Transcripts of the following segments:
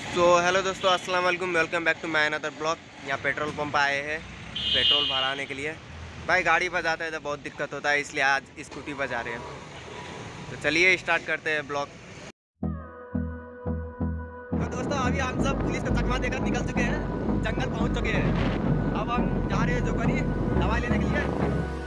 Hello दोस्तों, अस्सलाम वालेकुम। Welcome back to my another blog. यहाँ पेट्रोल पंप आए हैं पेट्रोल भराने के लिए। भाई गाड़ी पर जाते हैं तो बहुत दिक्कत होता है, इसलिए आज स्कूटी पर जा रहे हैं। तो चलिए स्टार्ट करते हैं ब्लॉग। तो दोस्तों अभी हम सब पुलिस का चकमा देकर निकल चुके हैं, जंगल पहुँच चुके हैं। अब हम जा रहे हैं जो करी दवाई लेने के लिए।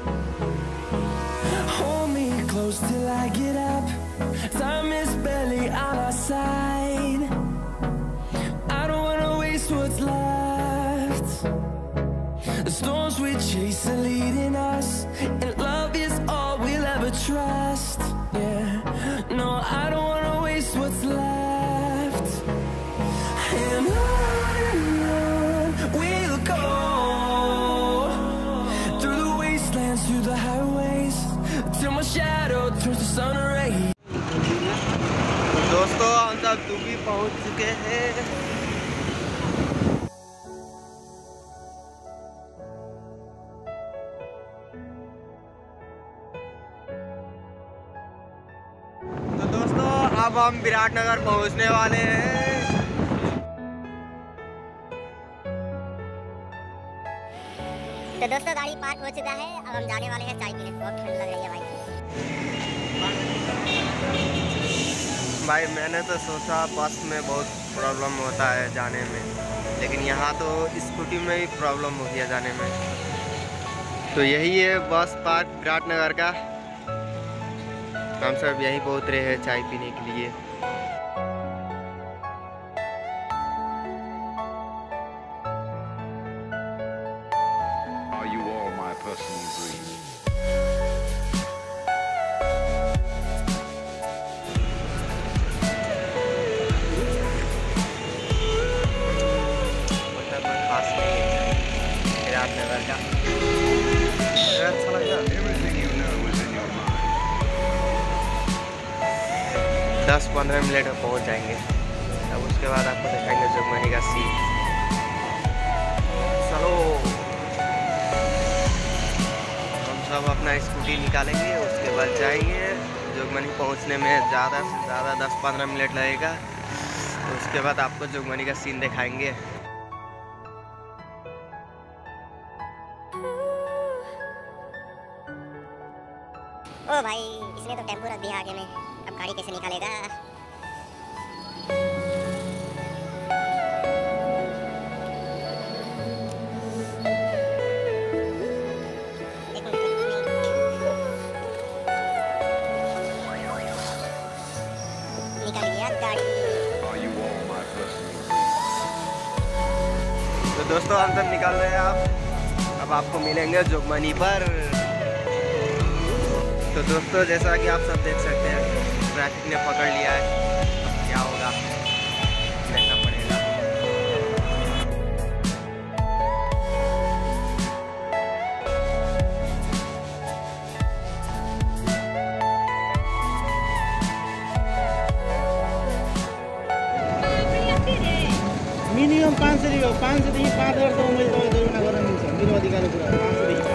Hold me close till I get up. Time is barely on our side. I don't wanna waste what's left. The storms we chase are leading us, and love is all we'll ever trust. Yeah, no, I don't wanna waste what's left. And on we'll go, through the wastelands, through the highways, till my shadow turns to sun rays. दोस्तों हम सब Dubai पहुंच चुके हैं। तो दोस्तों अब हम विराटनगर पहुंचने वाले हैं। तो दोस्तों गाड़ी पार्क हो चुका है, अब हम जाने वाले हैं चाय पीने। बहुत ठंड लग रही है भाई मैंने तो सोचा बस में बहुत प्रॉब्लम होता है जाने में, लेकिन यहाँ तो स्कूटी में ही प्रॉब्लम हो गया जाने में। तो यही है बस पार्क विराटनगर का। हम सब यहीं पहुँच रहे हैं चाय पीने के लिए। Are you all my personal dreams? Viratnagar का अच्छा लग रहा। Everything you know is in your mind. 10-15 minute में पहुंच जाएंगे। अब उसके बाद आपको दिखाएंगे जोगबनी का सीन। चलो हम सब अपना स्कूटी निकालेंगे, उसके बाद जाएंगे। जोगबनी पहुंचने में ज़्यादा से ज़्यादा 10-15 मिनट लगेगा। तो उसके बाद आपको जोगबनी का सीन दिखाएंगे। ओ भाई, इसने तो टेम्पो रख दिया आगे में, अब गाड़ी कैसे निकालेगा। एक मिनट, निकल गया गाड़ी। Are you all my personal dreams? तो दोस्तों हम सब निकल रहे हैं। अब आपको मिलेंगे जोगबनी पर। तो दोस्तों जैसा कि आप सब देख सकते हैं ट्रैफिक ने पकड़ लिया है। अब क्या होगा देखना पड़ेगा। मिनिमम 500 लियो 500 देखि 5000 त मैले तपाईँ जरिमाना गर्न मिल्छ। मेरो अधिकार कुरा 500 देखि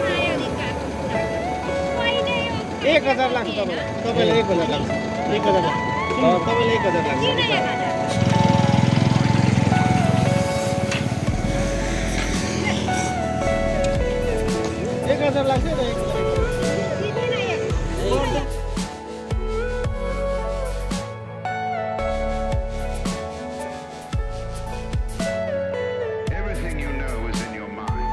1000 लाग्छ तपाईलाई 1000 लाग्छ 1000 तपाईलाई 1000 लाग्छ। 1000 लाग्छ र 1000 Everything you know is in your mind.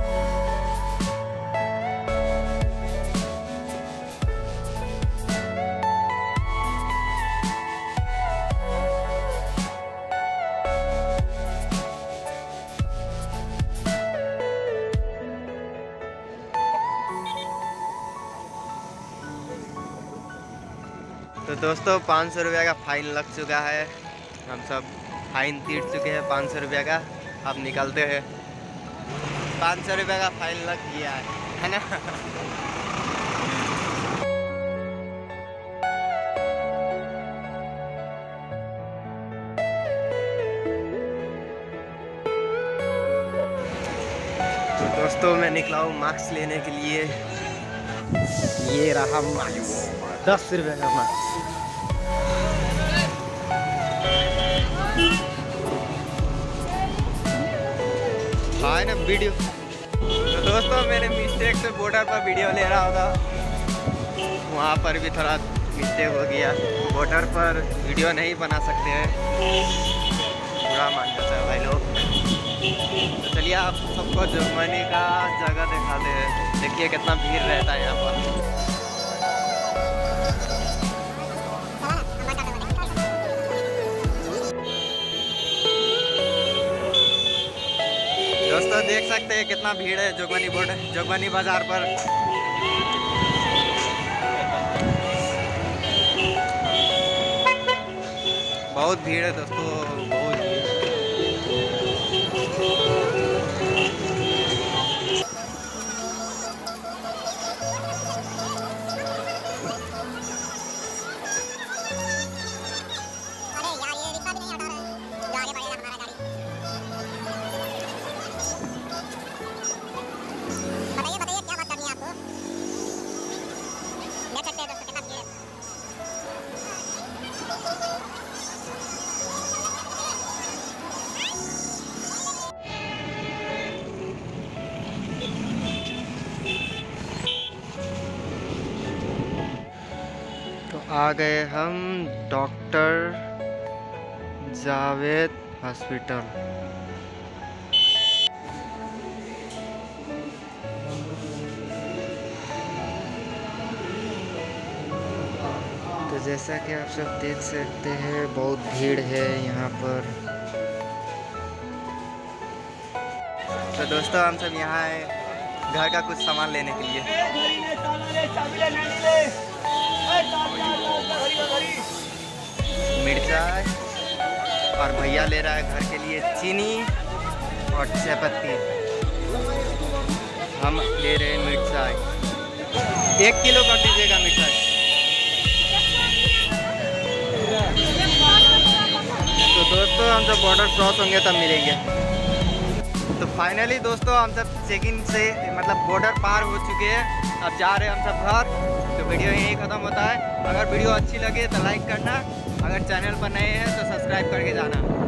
तो दोस्तों 500 रुपये का फाइन लग चुका है। हम सब फाइन तीर चुके हैं 500 रुपये का। अब निकलते हैं। 500 रुपये का फाइन लग गया है ना। तो दोस्तों मैं निकला हूँ मास्क लेने के लिए। ये रहा मास्क, 10 रुपये का मास्क। वीडियो। तो दोस्तों मेरे मिस्टेक से बॉर्डर पर वीडियो ले रहा होगा, वहाँ पर भी थोड़ा मिस्टेक हो गया। बॉर्डर पर वीडियो नहीं बना सकते हैं, बुरा मान जाता है भाई लोग। तो चलिए आप सबको जर्मनी का जगह दिखाते हैं। देखिए कितना भीड़ रहता है यहाँ पर। दोस्तों देख सकते हैं कितना भीड़ है जोगबनी बाजार पर। बहुत भीड़ है दोस्तों, बहुत भीड़। आ गए हम डॉक्टर जावेद हॉस्पिटल। तो जैसा कि आप सब देख सकते हैं बहुत भीड़ है यहाँ पर। तो दोस्तों हम सब यहाँ आए घर का कुछ सामान लेने के लिए। मिर्चाई और भैया ले रहा है घर के लिए चीनी और चायपत्ती। हम ले रहे हैं मिर्चाई, 1 किलो कर दीजिएगा मिर्चाई। तो दोस्तों हम जब बॉर्डर क्रॉस होंगे तब मिलेंगे। तो फाइनली दोस्तों हम सब चेक इन से मतलब बॉर्डर पार हो चुके हैं। अब जा रहे हैं हम सब घर। तो वीडियो यहीं ख़त्म होता है। अगर वीडियो अच्छी लगे तो लाइक करना, अगर चैनल पर नए हैं तो सब्सक्राइब करके जाना।